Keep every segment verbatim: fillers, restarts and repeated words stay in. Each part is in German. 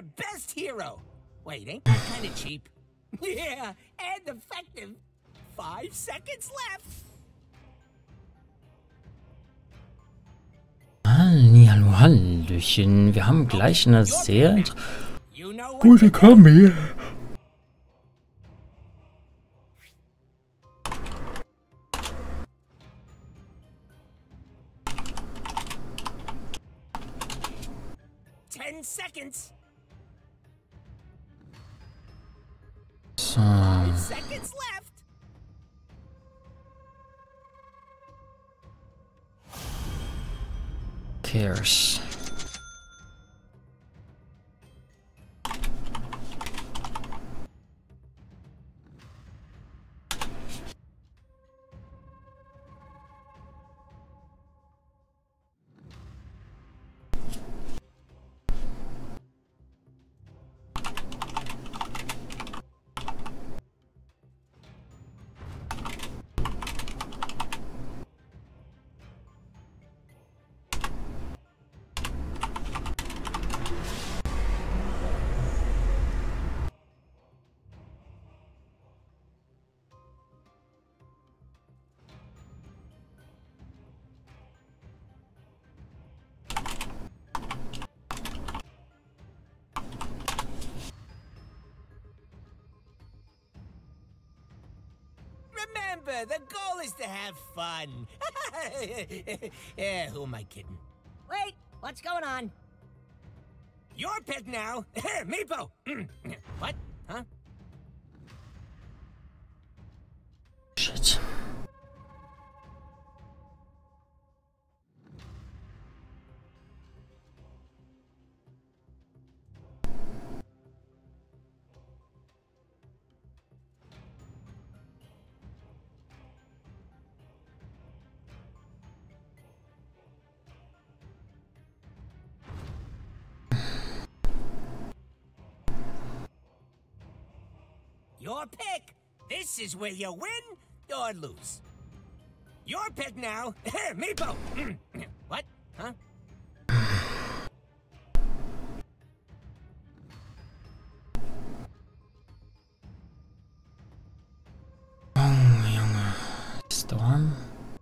their best hero. Wait, ain't that kind of cheap? Yeah, and effective. Five seconds left. Hallo, Hallöchen. Wir haben gleich eine sehr gute Kombi. Ten seconds. So. Five seconds left. Cares. Remember, the goal is to have fun. Yeah, who am I kidding? Wait, what's going on? Your pick now. Meepo. What? Huh? Shit. Your pick. This is where you win or lose. Your pick now. Meepo. What? Huh? Oh, Junge. Storm?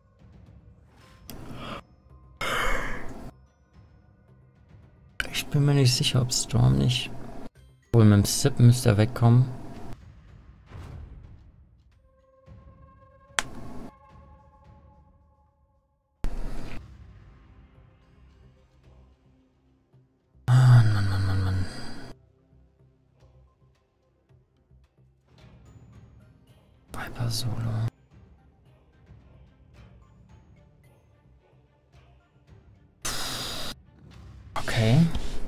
Ich bin mir nicht sicher, ob Storm nicht... Wohl mit dem Sip müsste er wegkommen. Solo. Okay.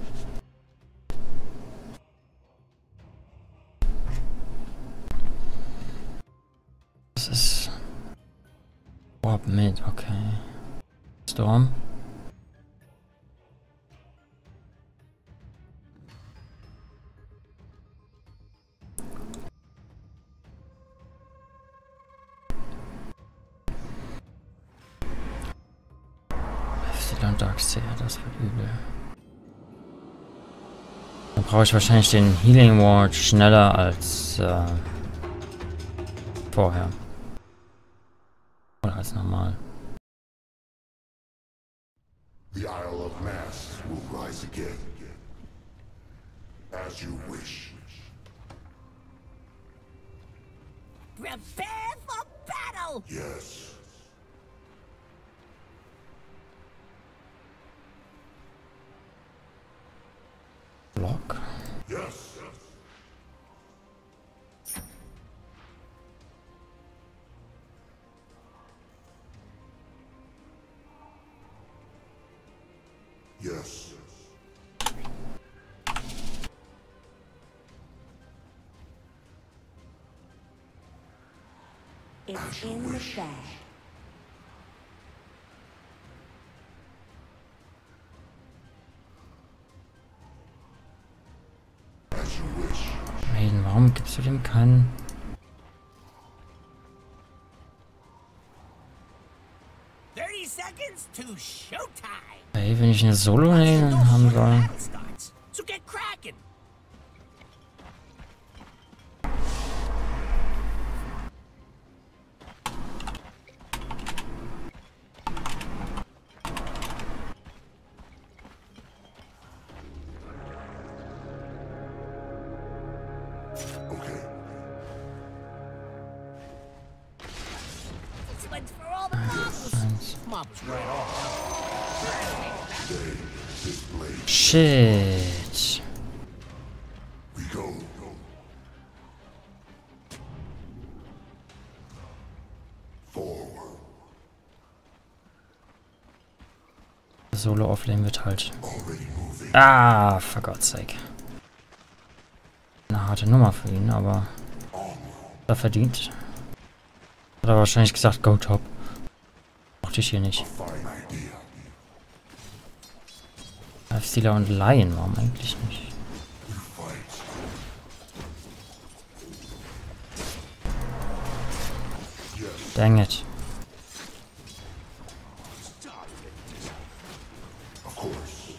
Das ist Warp mit, okay. Storm. Und Darkseer, das wird übel. Dann brauche ich wahrscheinlich den Healing Ward schneller als äh, vorher. Oder als normal. The Isle of Mass will rise again. As you wish. Prepare for battle! Yes. Block. Yes. Yes. It's in the bag. Maiden, warum gibst du dem keinen? thirty seconds to showtime. Hey, wenn ich eine Solo haben soll. So get cracking. Pops right off. Shit. We go. Forward. Solo auflegen wird halt. Already moving. Ah, for God's sake. Eine harte Nummer für ihn, aber er verdient. Hat er wahrscheinlich gesagt, go top. Mochte ich hier nicht. Fine idea. Lifestealer und Lion, warum eigentlich nicht? We fight. Dang it. Of course.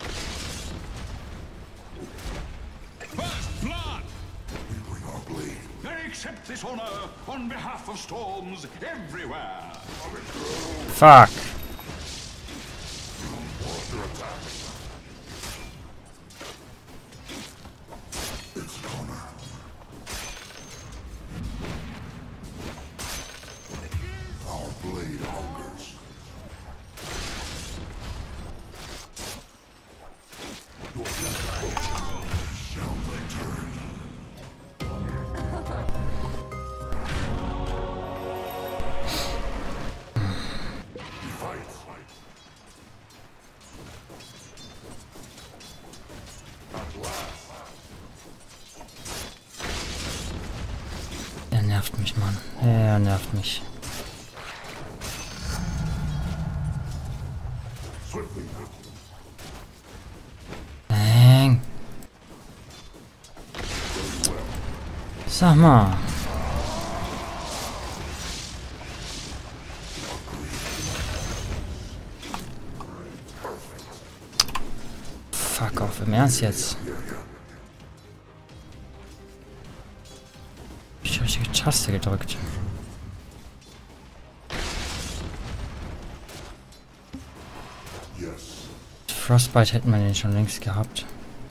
First blood! We bring our blade. I accept this honor on behalf of storms everywhere. Fuck. Monster attack. It's Connor. Our blade hungers. Your death shall return. We fight. At last. Er nervt mich, Mann. Er nervt mich. Swiftly. Dang. Sag mal. Fuck off, im Ernst jetzt. Ich habe die Taste gedrückt. Yes. Frostbite hätten wir den schon längst gehabt.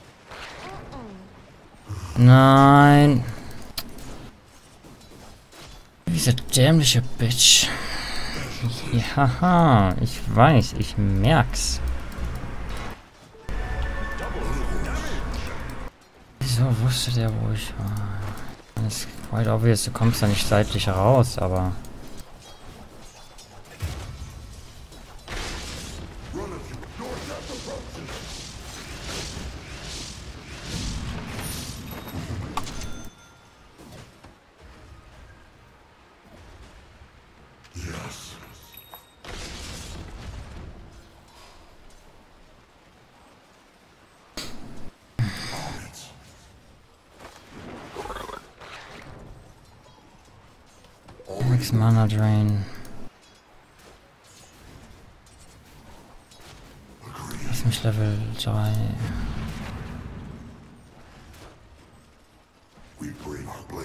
Nein. Diese dämliche Bitch. Ja, ich weiß, ich merk's. Wieso wusste der, wo ich war? Das ist quite obvious, du kommst da nicht seitlich raus, aber... Yes. Max Mana Drain. Lass mich Level drei. We bring our blade.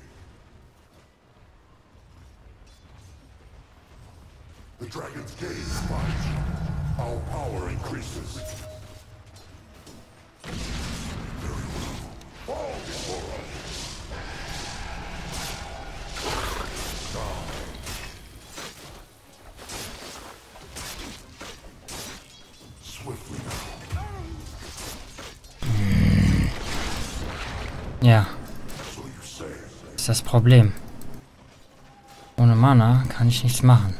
The dragon's gaze fights. Our power increases. Very well. Fall before us. Swiftly now. Ja, So you say. ist das Problem. Ohne Mana kann ich nichts machen.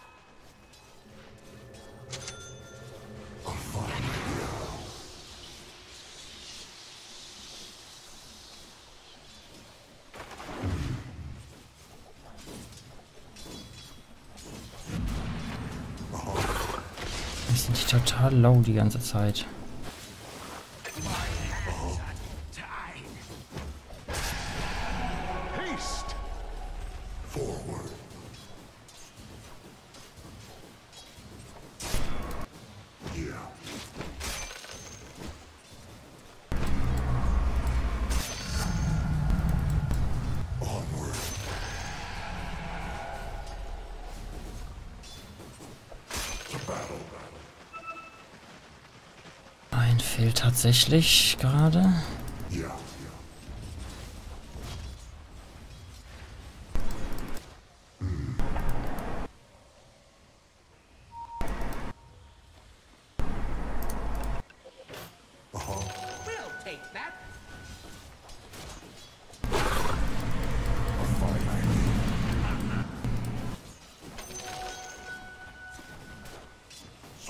Wir sind die total low die ganze Zeit. Haste! Forward. Yeah. Onward. To battle. Ein fehlt tatsächlich gerade. Yeah.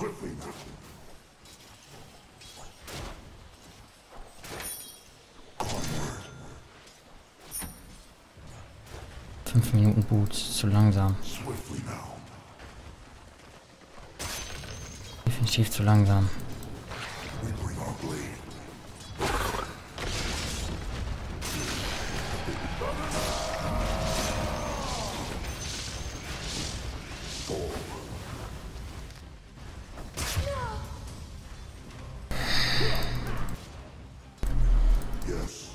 Swiftly now. Fünf Minuten Boots, zu langsam. Swiftly now. Definitiv zu langsam. We bring our blade. Yes.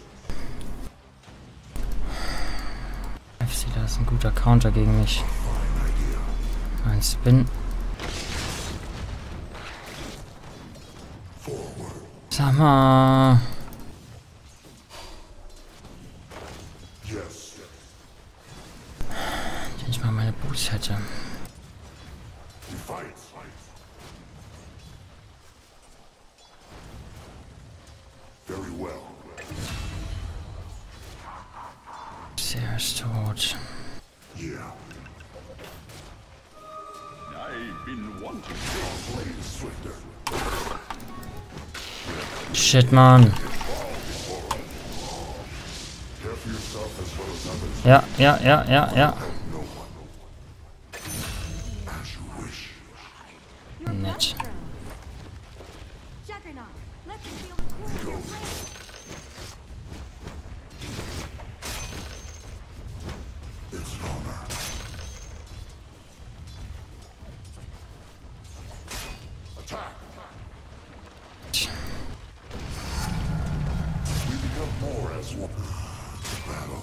F C, das ist ein guter Counter gegen mich. Ein Spin. Sag mal. Yes. Wenn ich mal meine Boots hätte. We fight. Very well. Der ist tot. Yeah. I've been wanting Our blade is swifter. Shit, Mann. Care for yourself as well as others. Ja, ja, ja, ja, ja. No one. As you wish. Nett. Juggernaut, let them feel the cool of your blade. It's an honor. Attack. We become more as one. Battle.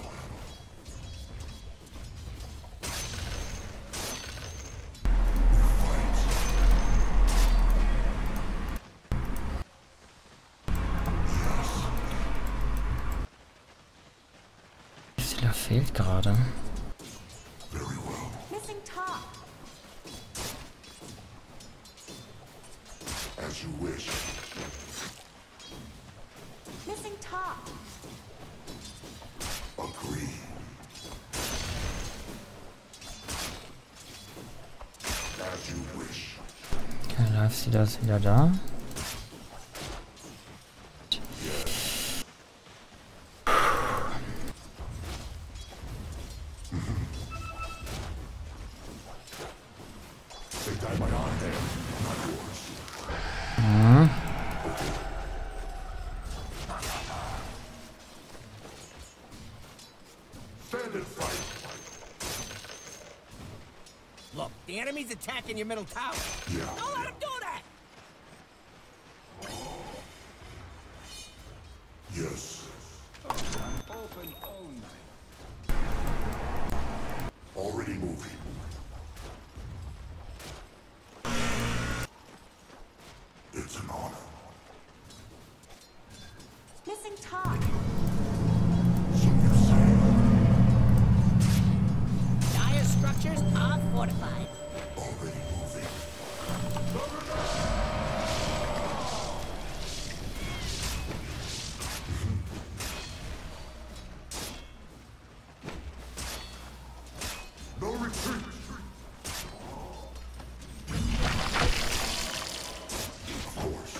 Silla fehlt gerade. Very well. Missing top. As you wish. Missing top. Agree. As you wish. Okay, Live-Silla ist wieder da. They die by our hand, not yours. Mhm. Stand and fight. Look, the enemy's attacking your middle tower. Yeah. Don't let him do that! Yes. open all night. Already moving. It's an honor. Missing top. So you say. Dire structures are fortified. Already moving. No retreat. Of course.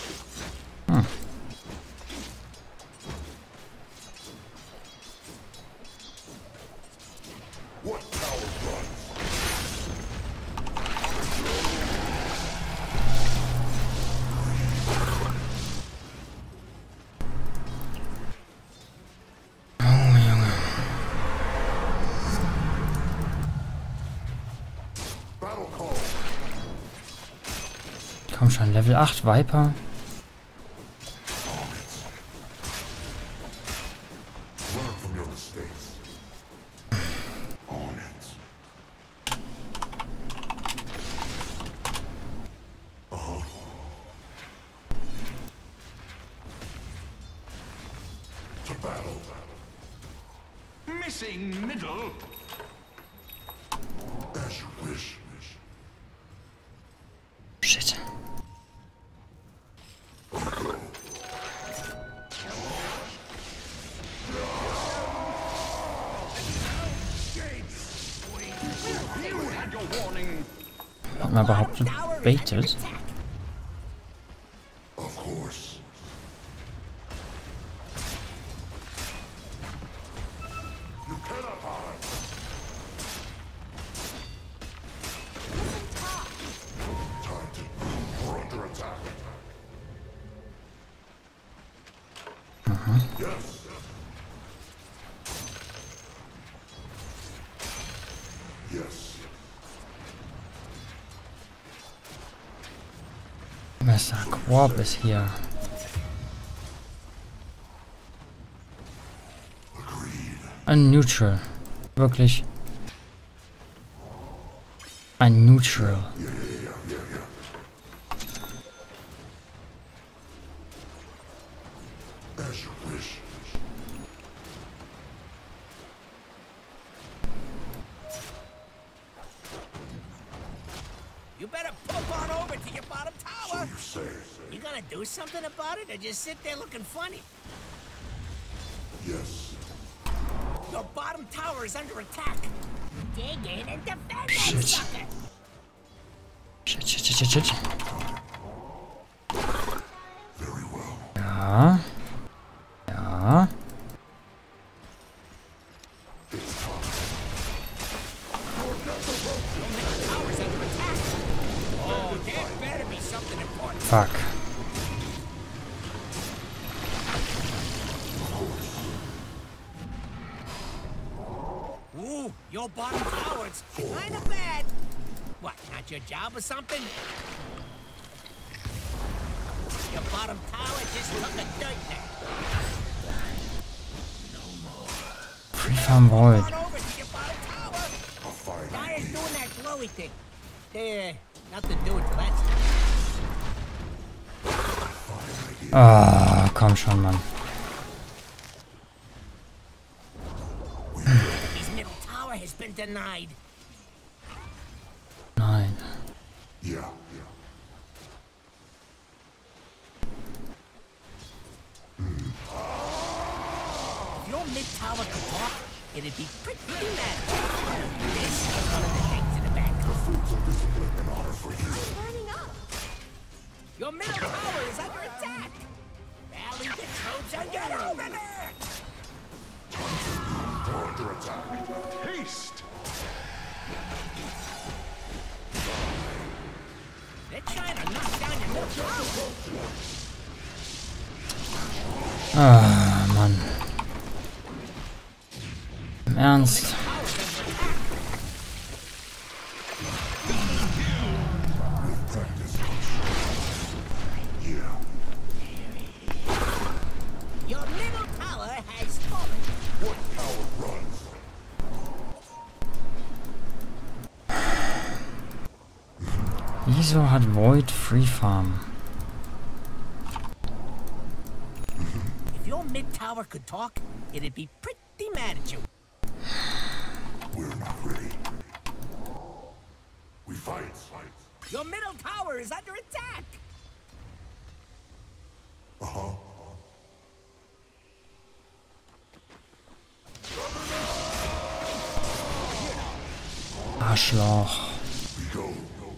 What tower runs? Junge, Junge. Battle call. Komm schon, Level acht Viper. Learn from your mistakes. On it. Uh-huh. To battle. Missing middle. As you wish. Shit. You had your warning. Hat man überhaupt gebaitet? Yes. Messer Quab ist hier. Ein Neutral. Wirklich. Ein Neutral. As you wish. You better pop on over to your bottom So tower. you say. You gonna do something about it or just sit there looking funny? Yes. Your bottom tower is under attack. Dig in and defend that Shit. sucker. Shit, shit, shit, shit, shit. Very well. Ja. Ja. Tower's under attack. Oh, there better be something important. Fuck. Ooh, your bottom tower's kinda bad. What, not your job or something? Your bottom tower just took a dirt nap. Free Farm Void. On over to your bottom tower. Dyer's doing that glowy thing. Eh, nothing doing till that's Ah, komm schon, Mann. His middle tower has been denied. Nein. Yeah. If your mid tower could talk, it'd be pretty mad. This is one of the things in the back. I'm burning up. Your middle tower is under attack. Rally the troops and get over there. Under attack. Haste! They're trying to knock down your middle tower. Ah, Mann. Im Ernst? Yeah. Your middle tower has fallen. What power runs? Wieso hat Void Free Farm? If your mid tower could talk, it'd be pretty mad at you. We're not ready. We fight. Your middle tower is under attack. Uh-huh. Arschloch. We go.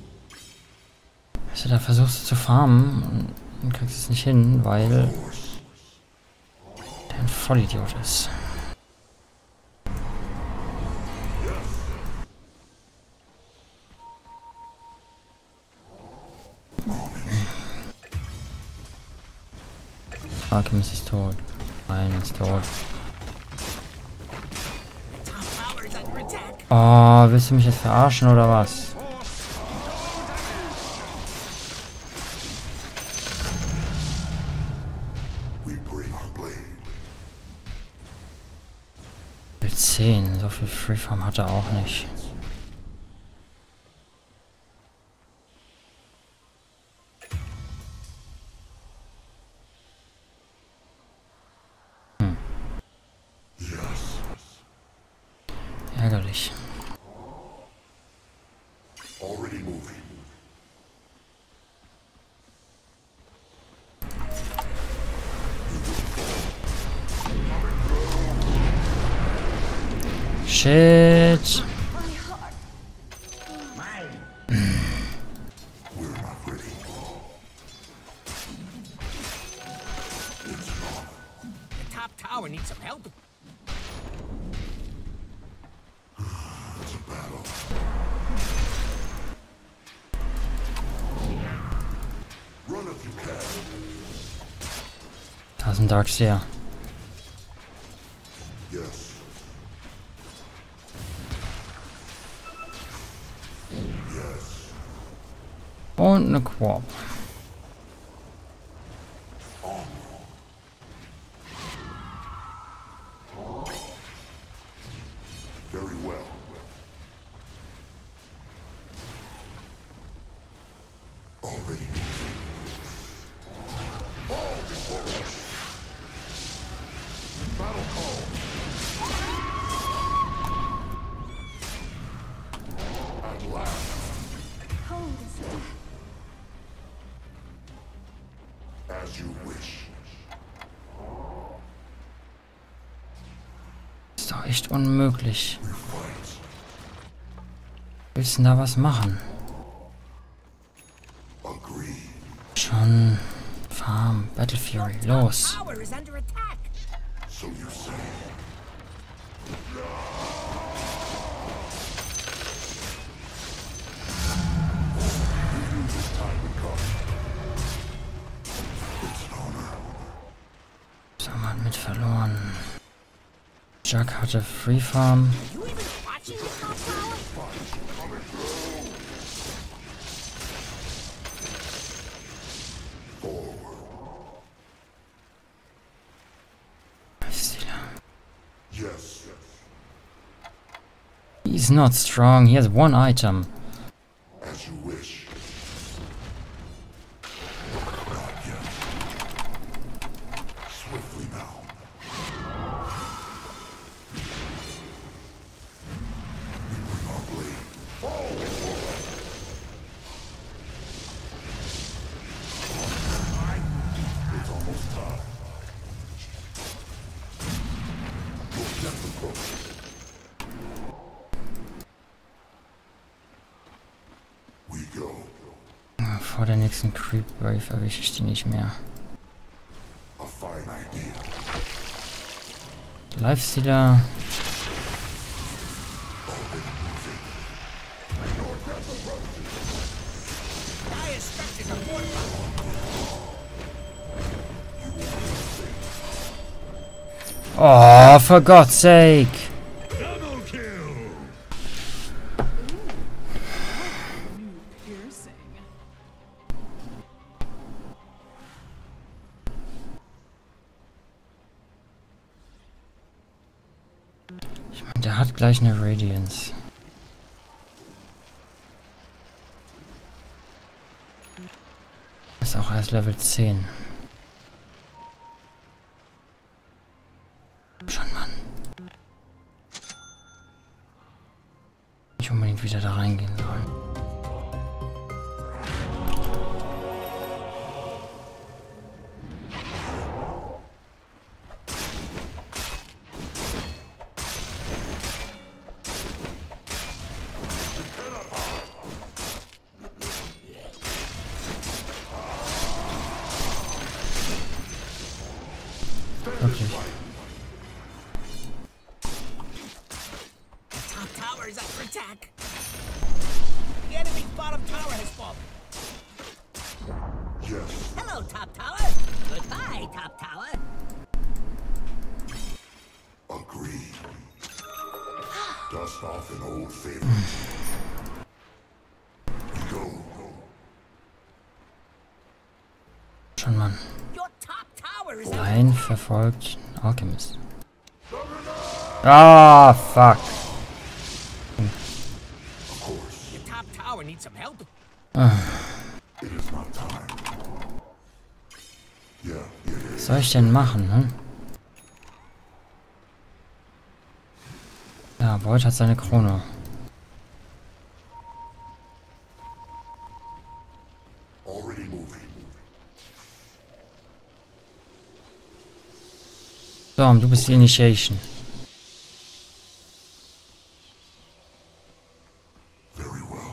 Also da versuchst du zu farmen und kriegst es nicht hin, weil der ein Vollidiot ist. Alchemist ist tot. Nein, ist tot. The top tower is under attack. Oh, willst du mich jetzt verarschen oder was? We bring our blade. Level zehn, so viel Free Farm hat er auch nicht. Yes. Ärgerlich. Already moving. Shit. We're not ready. The top tower needs some help. It's a battle. Run if you can. Da ist ein Darkseer. eine Quab. Very well. Already. Fall before us. Battle call. At last. Cold as death. As you wish. Ist doch echt unmöglich. We fight. Willst du da was machen? Agree. Schon. Farm, Battle Fury, los. Tower is under attack. So you say. We knew this time would come. It's an honor. Sam hat mit verloren. Jack hatte Free Farm. You even watching the top tower? Coming through. Forward. Yes. He's not strong. He has one item. As you wish. Not yet. Swiftly now. We bring our blade. Forward. It's almost time. Your death approaches. We go. Vor der nächsten Creep Wave erwische ich die nicht mehr. A fine idea. Lifestealer. Dire structures are fortified. Oh, for God's sake. Double kill. Piercing. Ich meine, der hat gleich eine Radiance. Ist auch erst Level zehn. Schon, Mann. Nicht unbedingt wieder da reingehen sollen. Wirklich. Top tower is under attack. The enemy's bottom tower has fallen. Yes. Hello, top tower. Goodbye, top tower. Agreed. Dust off an old favorite. We go. Schon, Mann. Your top tower is under Ein verfolgt Alchemist. Ah, fuck. Of course. Your top tower needs some help. It is not time. Yeah, it is. Was soll ich denn machen, ne? Ja, Void hat seine Krone. Already moving. So, und du bist die Initiation. Very well.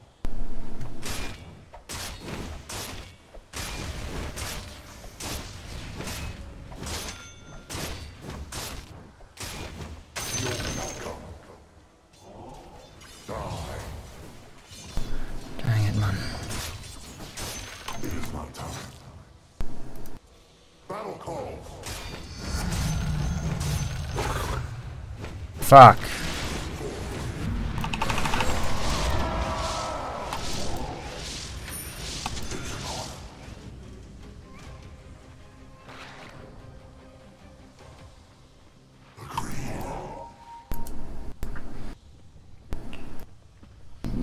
The open outcome. Die. Dang it, Mann. It is not time. Battle call. Fuck.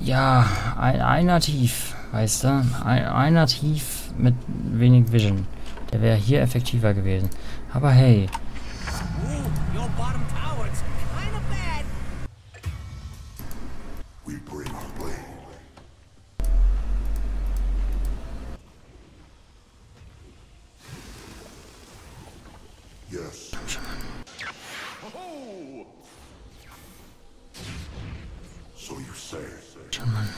Ja, ein, einer tief, weißt du? Ein, einer tief mit wenig Vision. Der wäre hier effektiver gewesen. Aber hey. Ooh, your bottom tower's kinda bad. We bring our blade. Yes. Oh! So you say. Schon mal.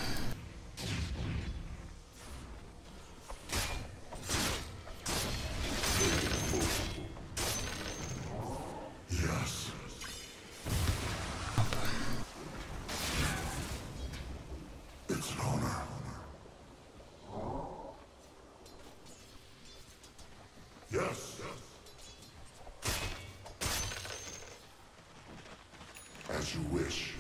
Yes. It's an honor. Yes. As you wish.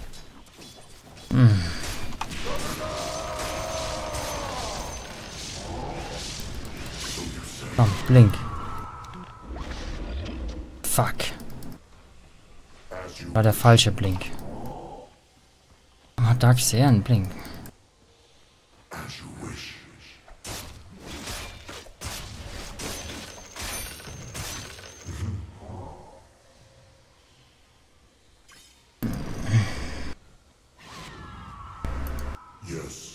Komm, blink. Fuck. As you War der falsche Blink. Warum hat Darkseid einen Blink? as you wish. Yes.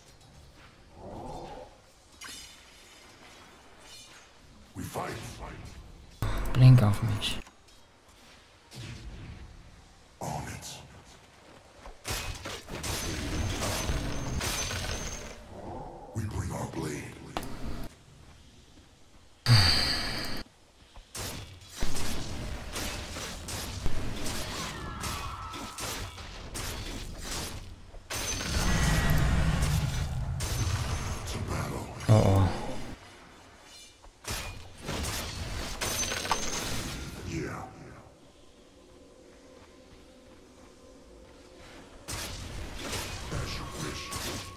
We fight. Blink auf mich. On it. We bring our blade. To battle. Oh oh. Yeah. As you wish.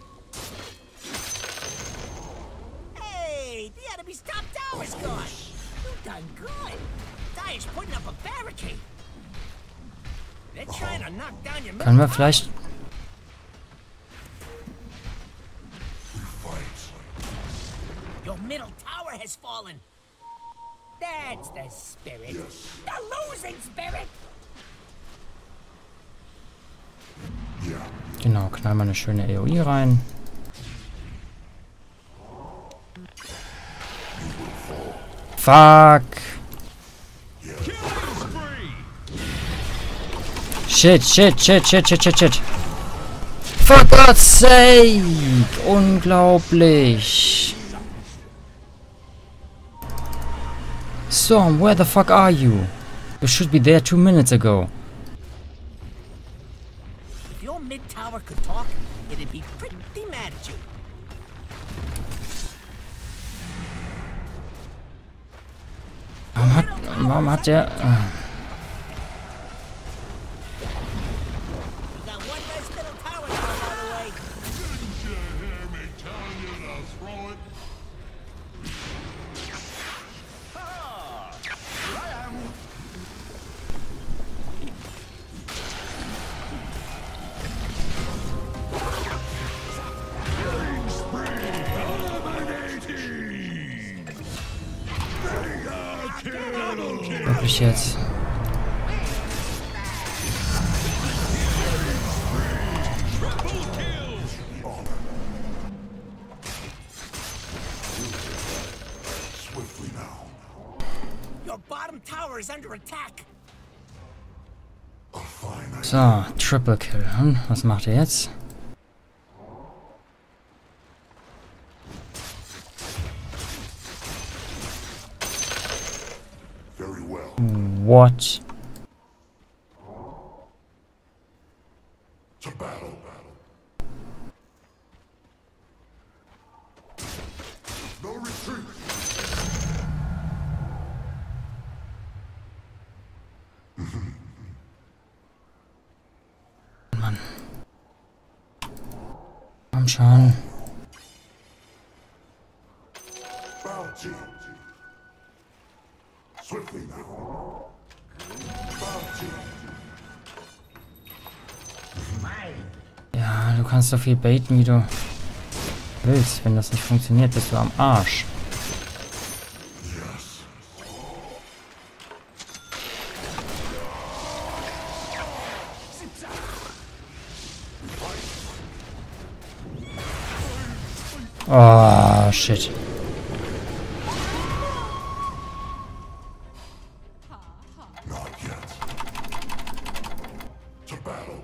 Hey, the enemy's top tower's gone. You've done good. Dire's putting up a barricade. They're trying to knock down your Können wir middle vielleicht... We fight. tower. Your middle tower has fallen. That's the spirit. Yes. The losing spirit. Yeah. Genau, knall mal eine schöne A O E rein. Fuck. Shit, shit, shit, shit, shit, shit, shit. For God's sake! Unglaublich. Storm, where the fuck are you? You should be there two minutes ago. If your mid tower could talk, it'd be pretty mad at you. Warum hat, warum hat der... Äh, You got one less middle tower now, by the way. Didn't you hear me tell you to throw it? wirklich jetzt? Swiftly now. Your bottom tower is under attack. A fine idea. So, Triple Kill. Hm, was macht er jetzt? Very well. What? To battle. No retreat. Komm schon. Bounty. Swiftly now. Bounty. Ja, Ja, du kannst so viel baiten, wie du willst. Wenn das nicht funktioniert, bist du am Arsch. Oh, shit. Not yet. To battle.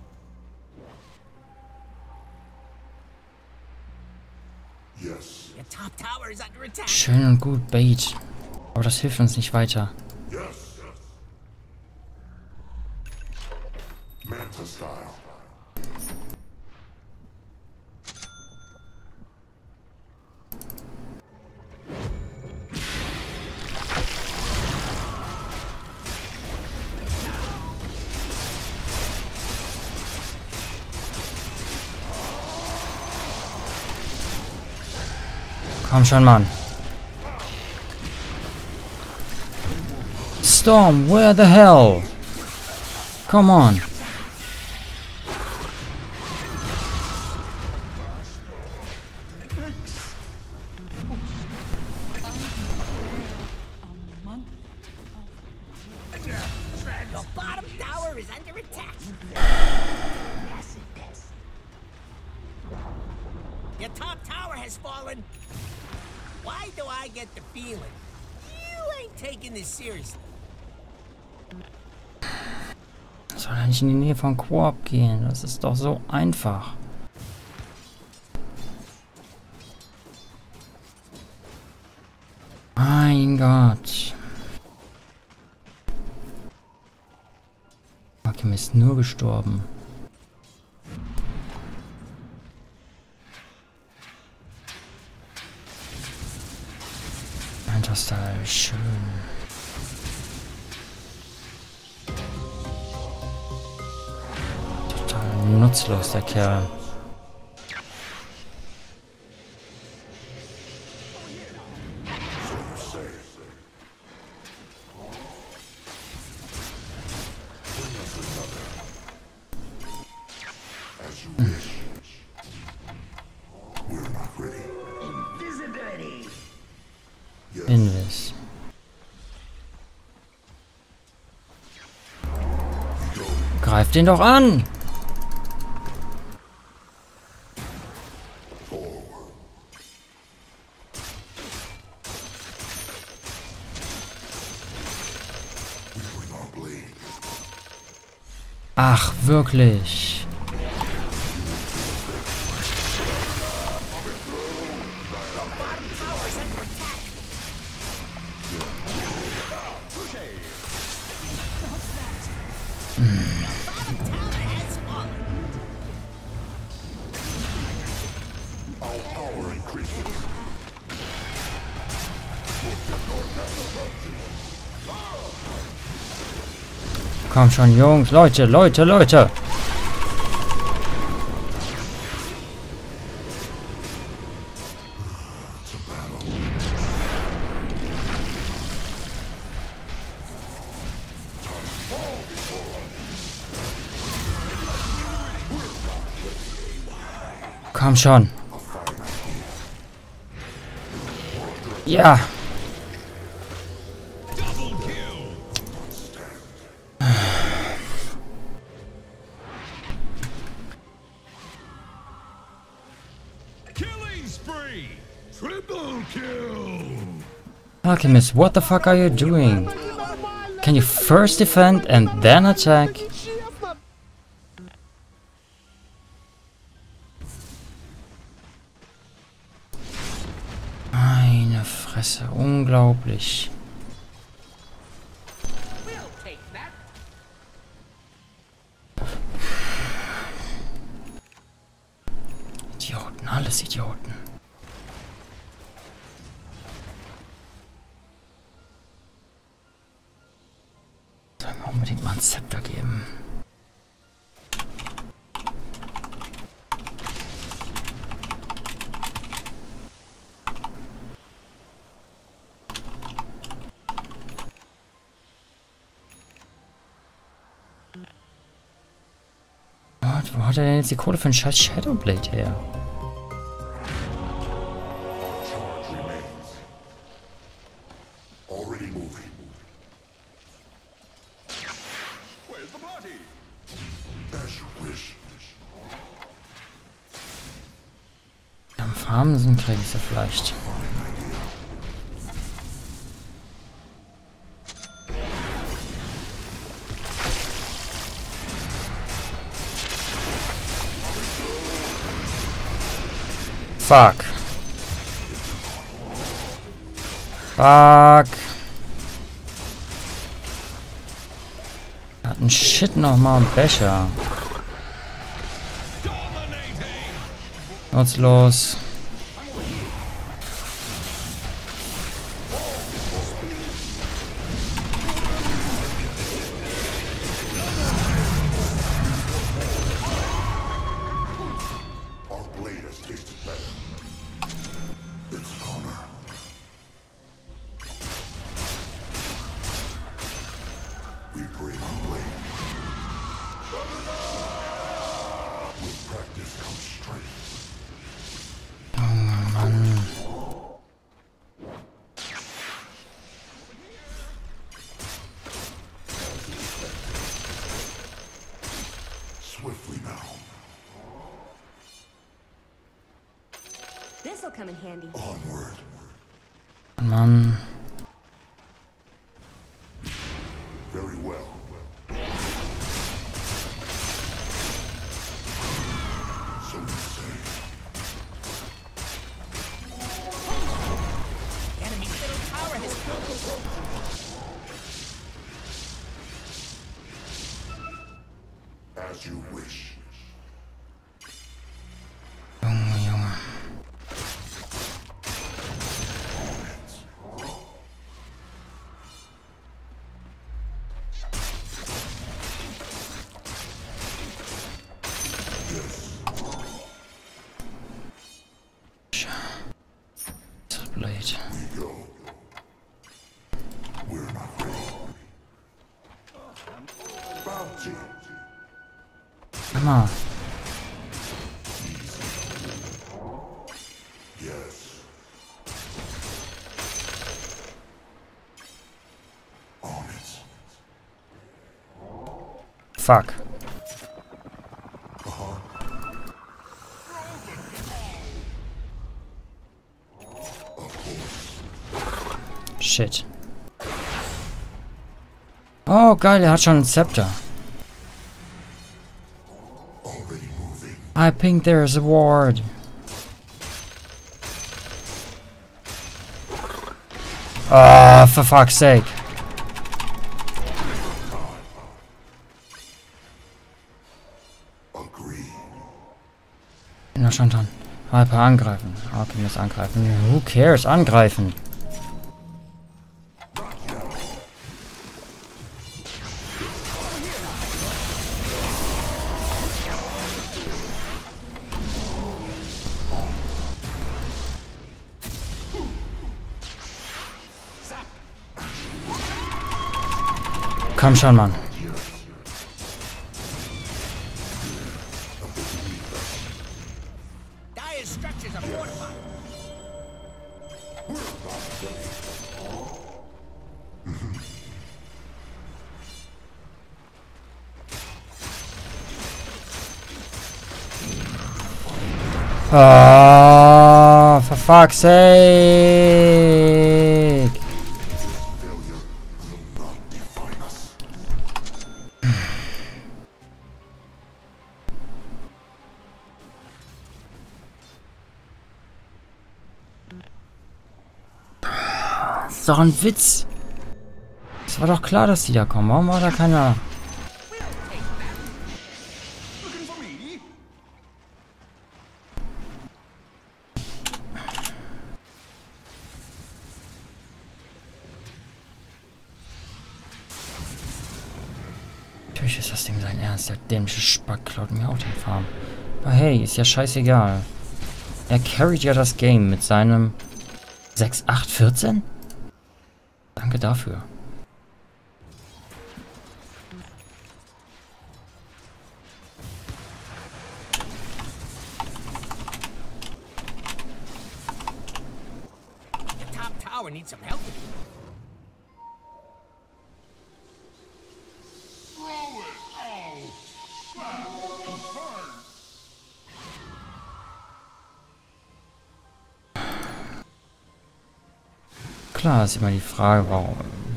Yes. Your top tower is under attack. Schön und gut, Bait. Aber das hilft uns nicht weiter. Yes. Manta style. Komm schon, Mann. Storm, where the hell? Come on. Your bottom tower is under attack. Your top tower has fallen. Why do I get the feeling you ain't taking this seriously? Soll er nicht in die Nähe von Koop gehen? Das ist doch so einfach. Mein Gott. Hakim ist nur gestorben. Total schön. Total nutzlos, der Kerl. Invis. Greif den doch an! Ach, wirklich? Komm schon, Jungs, Leute, Leute, Leute. Komm schon. Ja. Triple kill! Alchemist, what the fuck are you doing? Can you first defend and then attack? Meine Fresse, unglaublich. Idioten, alles Idioten. Soll mir unbedingt mal ein Zepter geben. Wo hat er denn jetzt die Kohle für einen scheiß Shadowblade her? Charge remains. Already moving. Where's the party? As you wish. Am Farmen sind kriege ich sie vielleicht. Fuck. Fuck. Hat ein Shit noch mal einen Becher. Nutzlos. Our blade has tasted better. It's honor. We bring our blade. With practice comes strength. Swiftly now. This'll come in handy. Onward. Mann. Very well. So you say. Enemy middle tower has fallen. As you wish. Junge, Junge. Blade. We go. We're not ready. Bounty. Hammer. Yes. On it. Fuck. Shit. Oh, geil, er hat schon ein Zepter. Already moving. I think there's a ward. Ah, for fuck's sake. Agree. Bin da schon dran. Hyper angreifen. Alchemist angreifen. Who cares? Angreifen. Komm schon, Mann. Dire structures are fortified. Ah, for fuck's sake. Failure will not define us. Das ist doch ein Witz. Es war doch klar, dass die da kommen. Warum war da keiner? Looking for me? Natürlich ist das Ding sein Ernst. Der dämliche Spack klaut mir auch den Farm. Aber hey, ist ja scheißegal. Er carried ja das Game mit seinem sechs acht vierzehn? Danke dafür. tower needs some help. Throw it! Oh! That hurt! Klar ist immer die Frage, warum...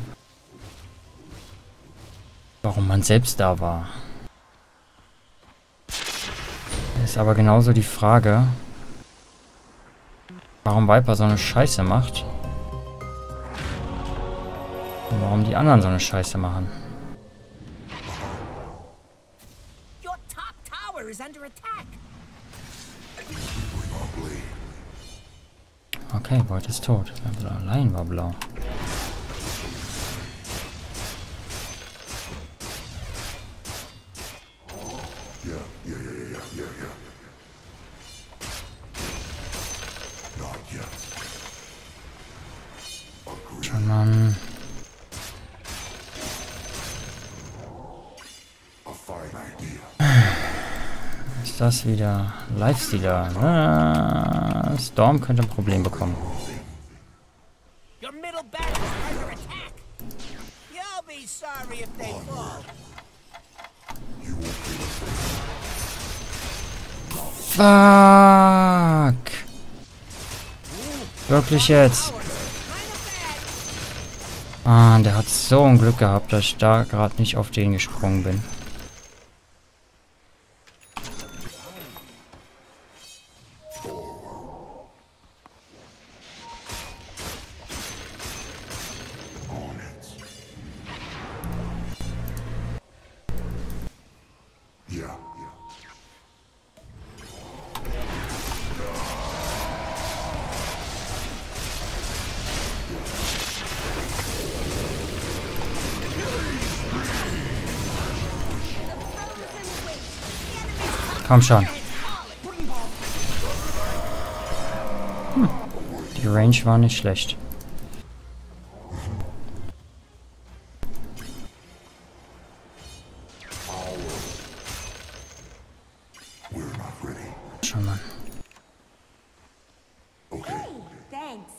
Warum man selbst da war. Ist aber genauso die Frage, warum Viper so eine Scheiße macht. Und warum die anderen so eine Scheiße machen. Your top tower is under attack. Okay, Void ist tot. Aber allein war blau. Yeah, yeah, yeah, yeah, yeah, yeah, yeah. Not yet. Agreed. Schon Mann. A fine idea. Ist das wieder Lifestealer? Ah, Storm könnte ein Problem bekommen. Your middle barracks is under attack. You'll be sorry if they fall. You won't feel Fuck! Wirklich jetzt? Ah, der hat so ein Glück gehabt, dass ich da gerade nicht auf den gesprungen bin. on it. Yeah, yeah. Komm schon. Hm. Die Range war nicht schlecht. We're not ready. Schon mal. Okay. Thanks.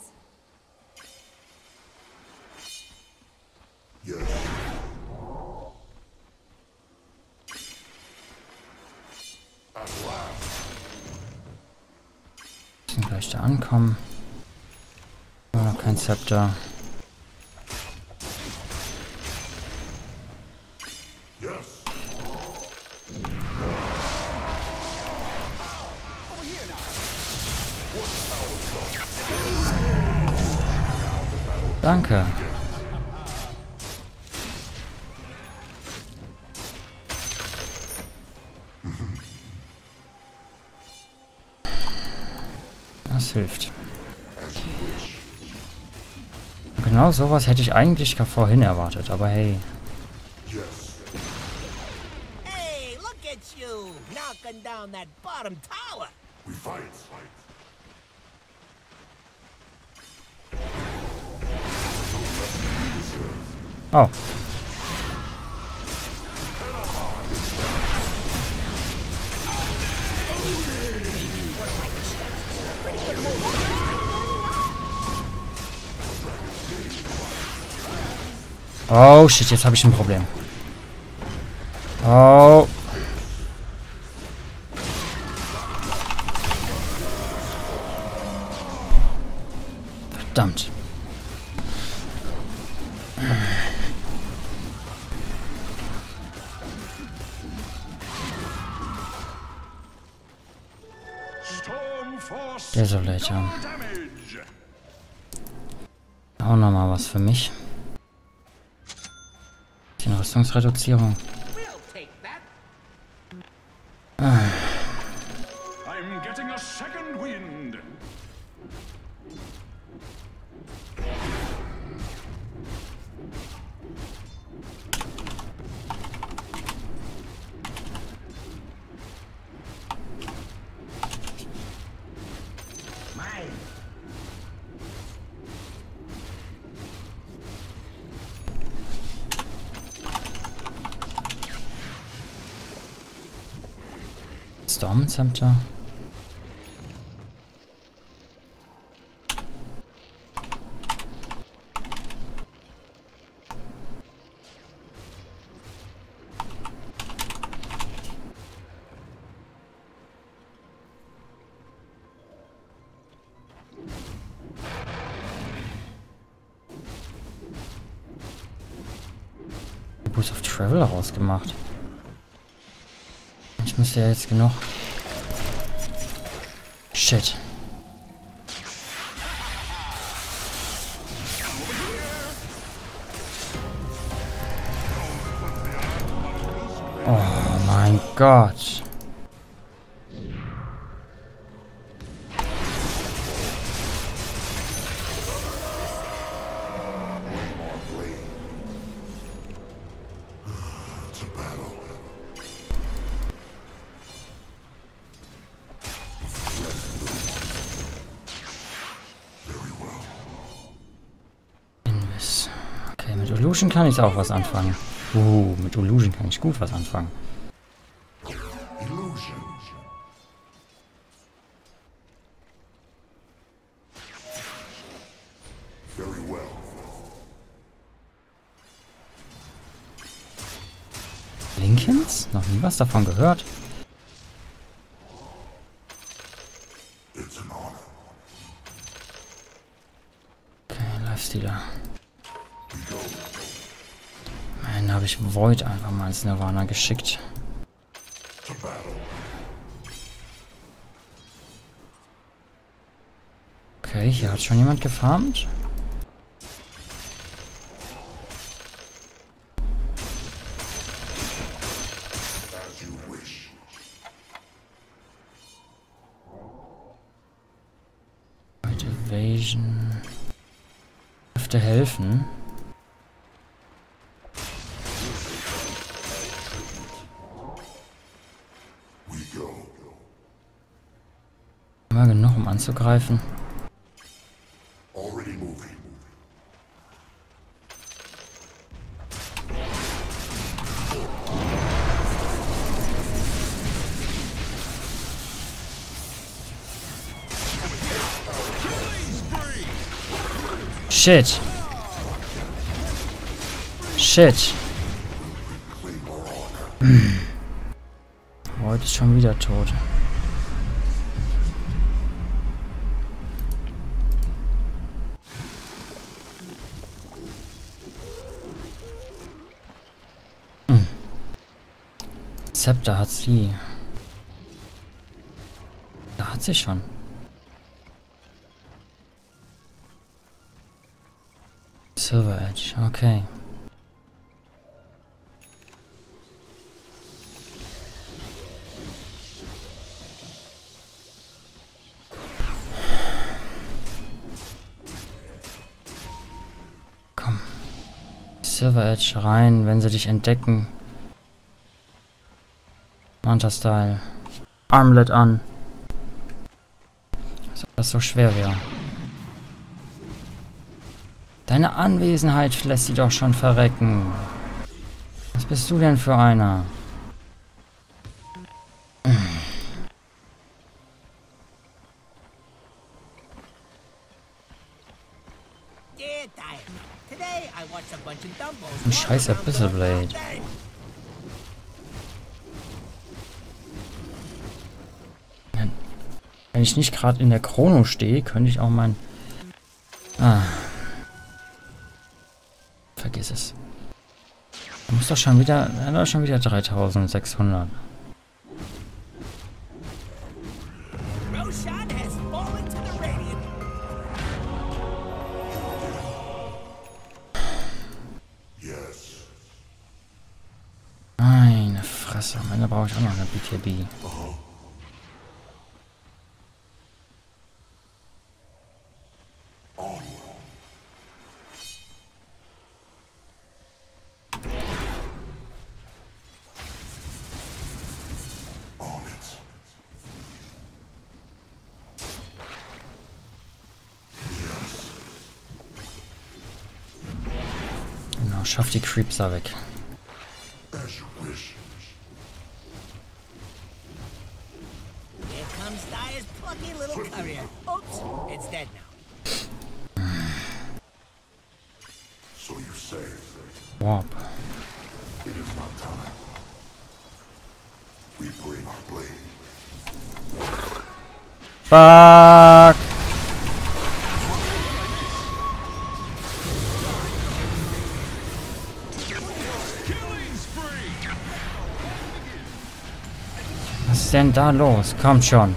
Yes. At last. Müssen gleich da ankommen. Immer noch kein Zepter. Yes. Danke. Das hilft. Genau sowas hätte ich eigentlich gar vorhin erwartet, aber hey. Yes. Hey, look at you, knocking down that bottom tower. We fight. Oh. Oh shit, jetzt habe ich ein Problem. Oh. Verdammt. Storm Force Desolator. damage. Auch nochmal was für mich. Die Rüstungsreduzierung. We'll take that. I'm getting a second wind. Mine. Storm Scepter. Boost of Travel rausgemacht? Ich müsste ja jetzt genug... Shit. Oh mein Gott. Invis. Okay, mit Illusion kann ich auch was anfangen. Uh, mit Illusion kann ich gut was anfangen. Illusion. Very well. Lincolns? Noch nie was davon gehört. It's an honor. Okay, Lifestealer. Dann habe ich Void einfach mal ins Nirvana geschickt. To battle. Okay, hier hat schon jemand gefarmt. As you wish. Void Evasion. Dürfte helfen. We go. Haben wir genug, um anzugreifen? Already moving. Shit. Shit. Heute ist schon wieder tot. Hm. Scepter hat sie. Da hat sie schon. Silver Edge, okay. Komm. Silver Edge rein, wenn sie dich entdecken. Manta Style. Armlet an. Als ob das so schwer wäre. Deine Anwesenheit lässt sie doch schon verrecken. Was bist du denn für einer? Dear Diana, today I watched a bunch of Dumbos. Ein scheiß Abyssal Blade. Wenn ich nicht gerade in der Chrono stehe, könnte ich auch mein... Ah. Vergiss es. Da muss doch schon wieder... Er hat doch schon wieder dreitausendsechshundert. Roshan has fallen to the Radiant. Yes. Meine Fresse. Am Ende brauche ich auch noch eine B K B. On it. Genau, schaff die Creeps da weg. As you wish. Here comes Dia's plucky little courier. Oops, it's dead now. So you say. Warp. It is not time. We bring our blade. Fuck! Killing ist denn da los? Kommt schon.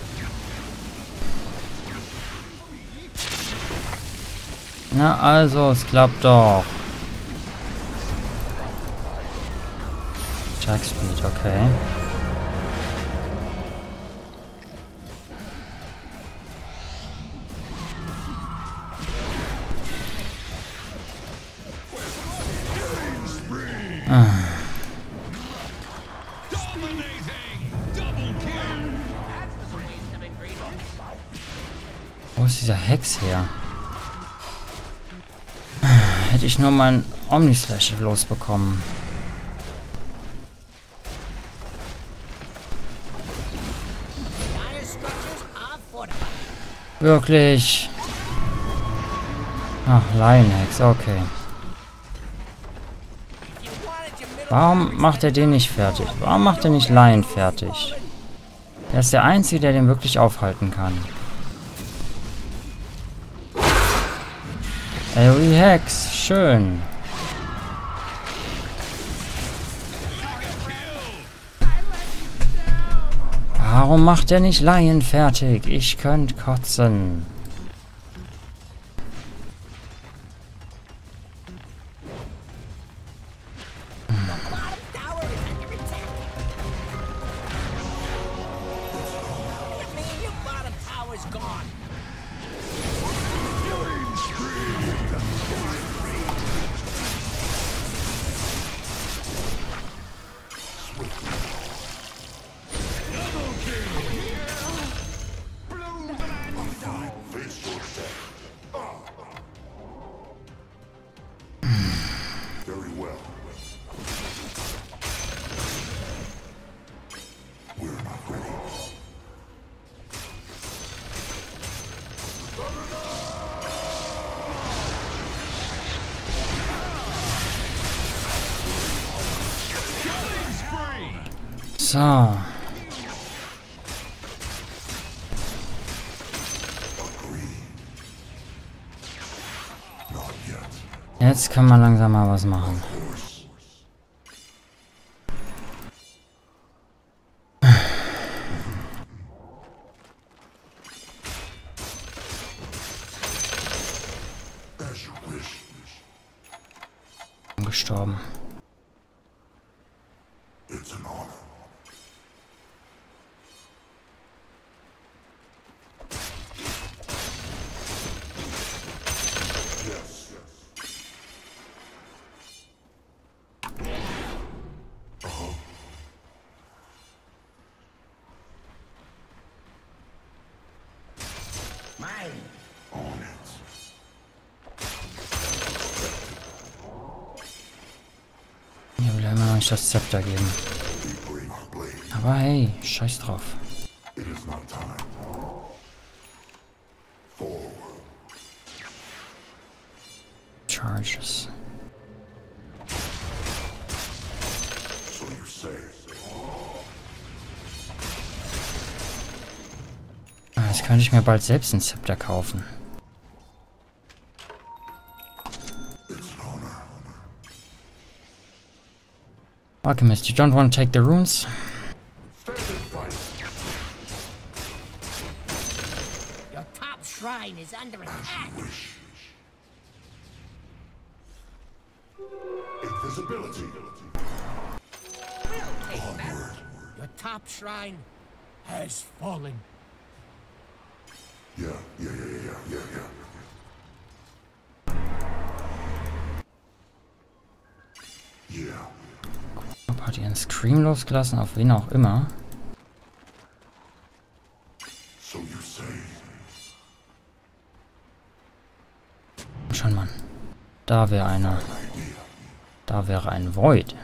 Na also, es klappt doch. Attack Speed, okay. Ah. Wo ist dieser Hex her? Hätte ich nur meinen Omnislash losbekommen. Wirklich? Ach, Lionhex, okay. Warum macht er den nicht fertig? Warum macht er nicht Lion fertig? Er ist der Einzige, der den wirklich aufhalten kann. AoE Hex, schön. Warum macht er nicht Lion fertig? Ich könnte kotzen. So. Jetzt kann man langsam mal was machen. Gestorben. Mir will immer noch nicht das Zepter geben. Aber hey, scheiß drauf. Charges. Jetzt könnte ich mir bald selbst ein Zepter kaufen. Alchemist, you don't want to take the runes? Your top shrine is under attack. Invisibility. Your top shrine has fallen. Yeah, yeah, yeah, yeah, yeah, yeah. Yeah. Hat ihren Scream losgelassen, auf wen auch immer. So you say. Schon, Mann. Da wäre einer. Da wäre ein Void.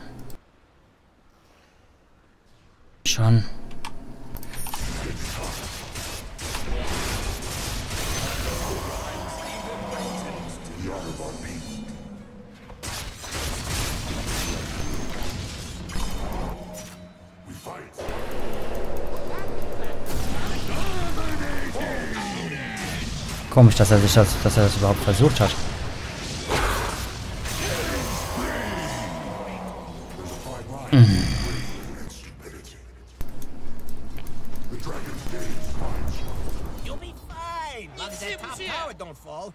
Schon. Komisch, dass er sich das, dass er das überhaupt versucht hat. Mhm.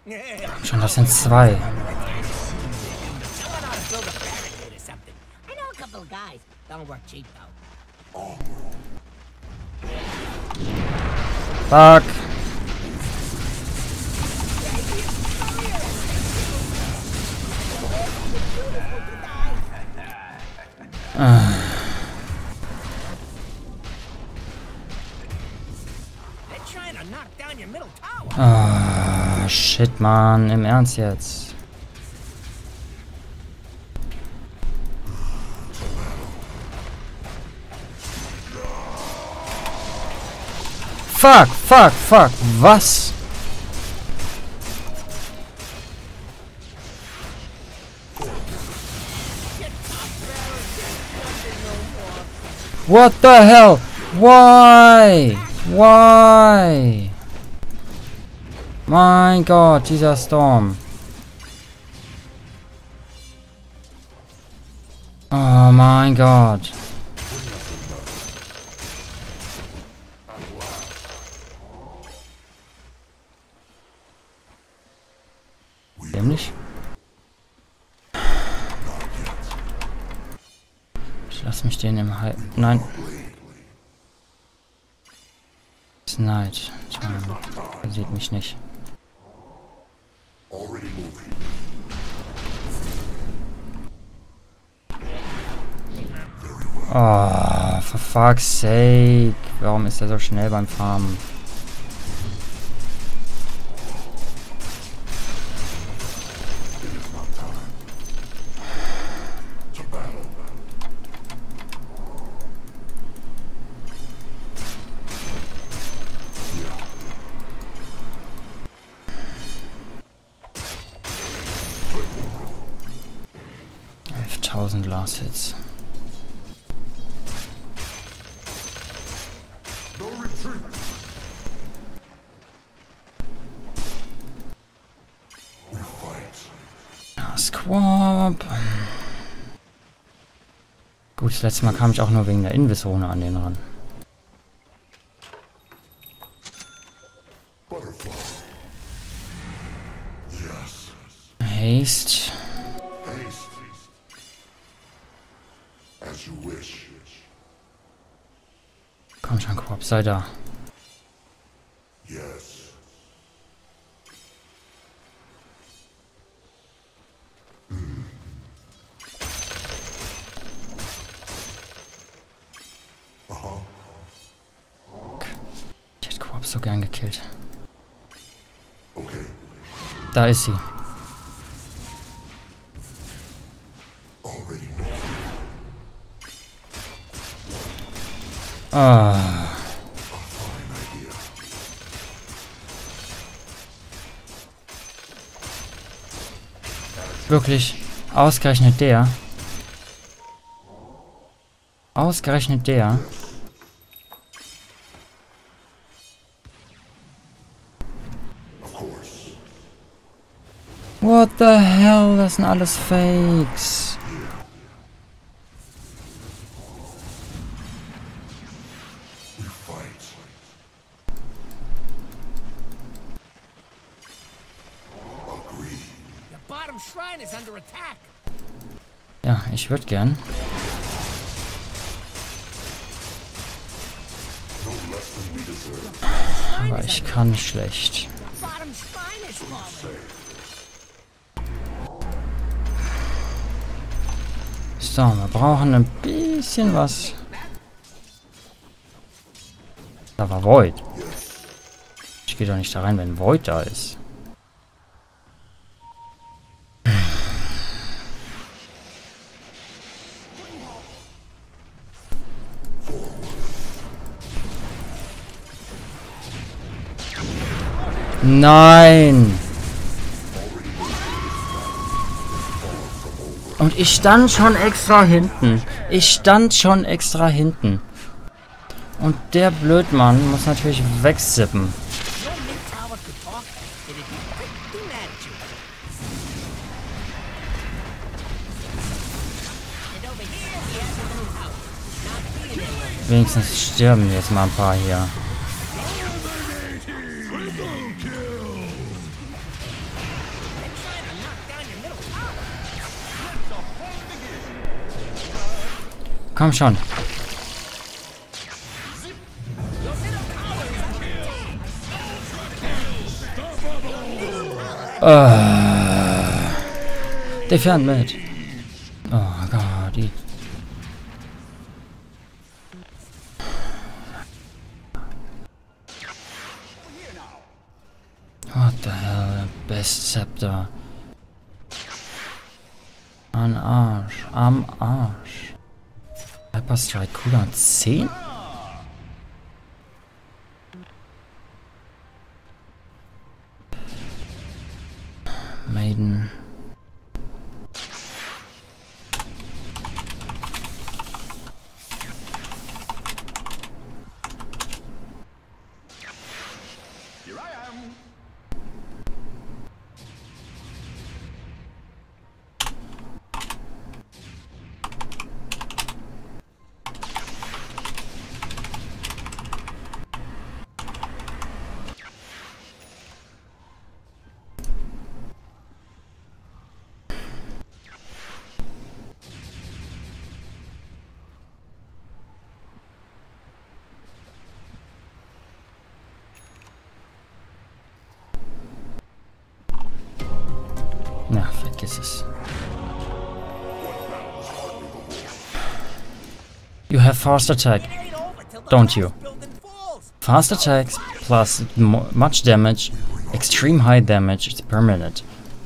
Schon, das sind zwei. Someone ought to build a barricade or something. I know a couple of guys. Don't work cheap, though. Fuck. Ah. They're trying to knock down your middle tower. Ah, shit, Mann. Im Ernst jetzt. Fuck, fuck, fuck. Was? What the hell? Why? Why? Mein Gott, dieser Storm. Oh mein Gott. Dämlich. Ich lass mich den im Hal... Nein. Night. Er sieht mich nicht. Oh, for fuck's sake. Warum ist er so schnell beim Farmen? elftausend Last Hits. Ja, Squab. Gut, das letzte Mal kam ich auch nur wegen der Invis-Zone an den ran. Haste. Komm schon, Korb, sei da. Yes. Ich hätte Korb so gern gekillt. Okay. Da ist sie. Already. Ah. Wirklich, ausgerechnet der. Ausgerechnet der. What the hell, das sind alles Fakes. Ja, ich würde gern. Aber ich kann schlecht. So, wir brauchen ein bisschen was. Da war Void. Ich gehe doch nicht da rein, wenn Void da ist. Nein! Und ich stand schon extra hinten. Ich stand schon extra hinten. Und der Blödmann muss natürlich wegsippen. Wenigstens sterben jetzt mal ein paar hier. Komm schon. Uh, der fährt mit. Oh Gott, die... What the hell? Best Scepter. Am Arsch. Am Arsch. Hyper Strike Cooldown zehn? Maiden. Here I am. Na, vergiss es. You have fast attack, don't you? Fast attacks plus mo much damage, extreme high damage, it's permanent.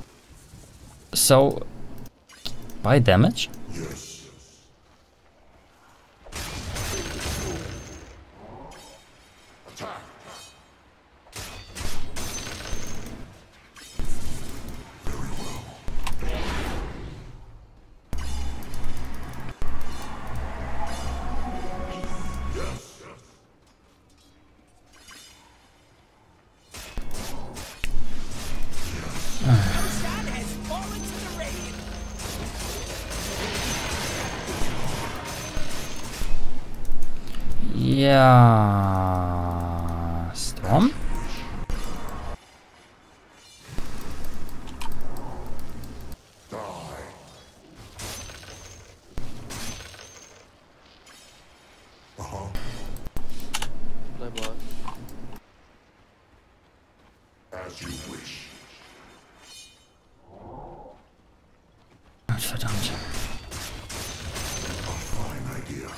So, buy damage? Yes. Attack. Ja, Storm? Bleib mal. As you wish. Verdammt. A fine idea.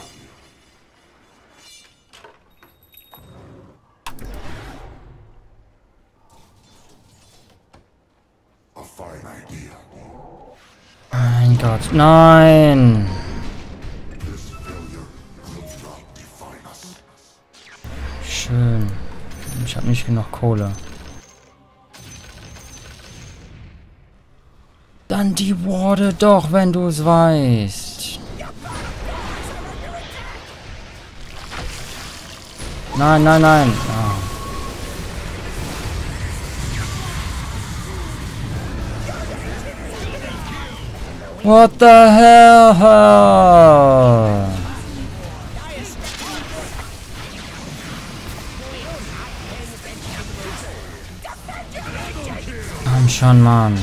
A fine idea. Mein Gott, nein! This failure will not define us. Schön. Ich habe nicht genug Kohle. Dann die Worde doch, wenn du es weißt. Nein, nein, nein. Ah. What the hell? Komm schon, Mann.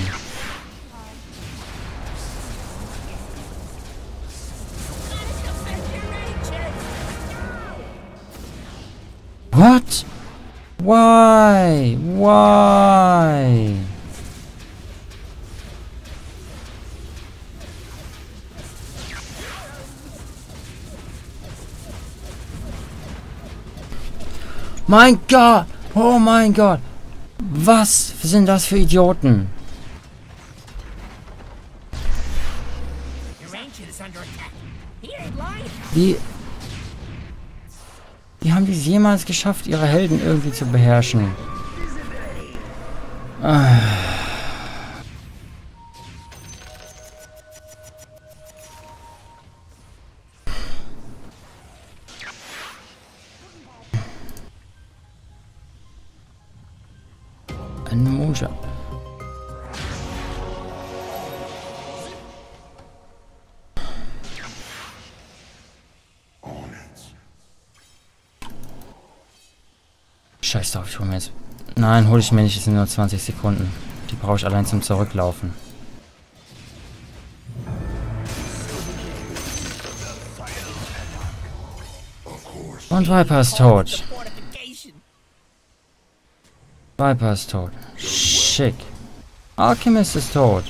What? Why? Why? Mein Gott! Oh mein Gott! Was sind das für Idioten? Wie... Wie haben die es jemals geschafft, ihre Helden irgendwie zu beherrschen? Ah. Ein Moja. Scheiß drauf, ich hol mir jetzt... Nein, hol ich mir nicht, es sind nur zwanzig Sekunden. Die brauche ich allein zum Zurücklaufen. Und Viper ist tot. The fortification. Viper ist tot. Schick. Alchemist ist tot.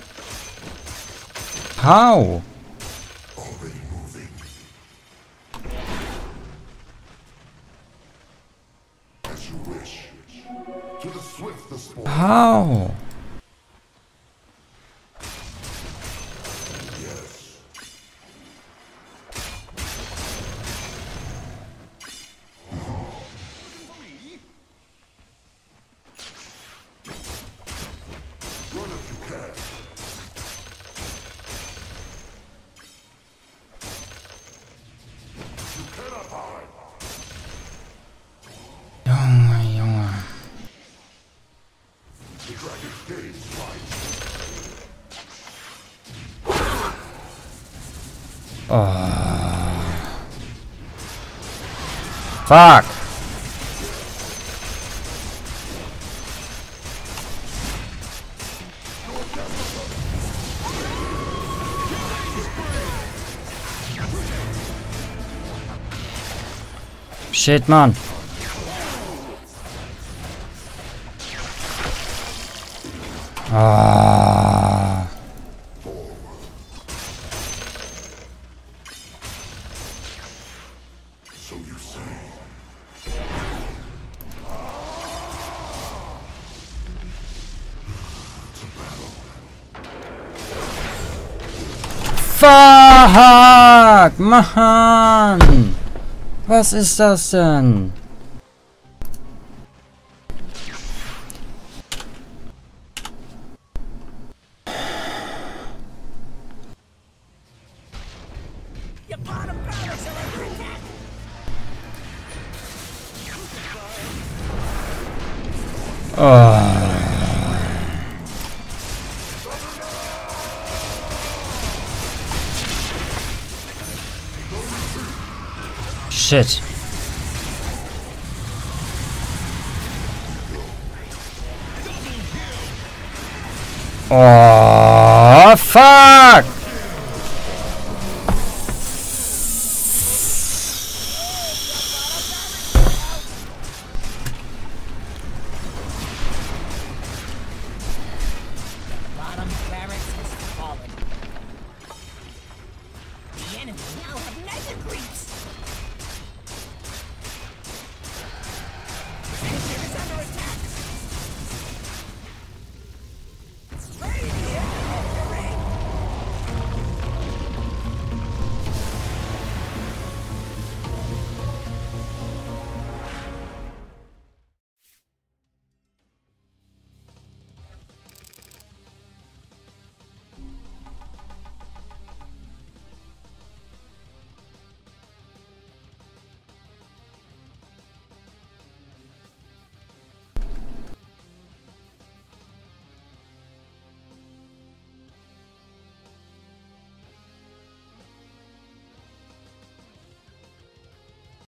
How? Already moving. As you wish. To the swift, the sport. How? Yes. Run if you can. You cannot hide. Junge, Junge. The dragon's gaze lies. Oh. Fuck. Shit, Mann. Ah. So you say. Fuck, Mann. Was ist das denn? Your bottom barracks are under attack. Oh. Shit. Oh, fuck!